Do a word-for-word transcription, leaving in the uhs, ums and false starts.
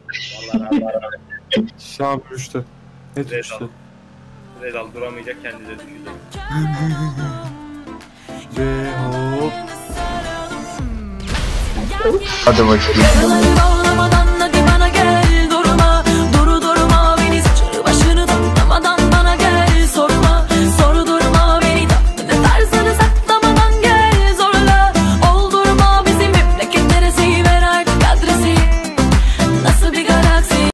Vallahi Allah razı olsun. Şam düştü. Ne düştü? Rezal duramayacak kendine düşürdü. Ve hop. Hadi bakayım.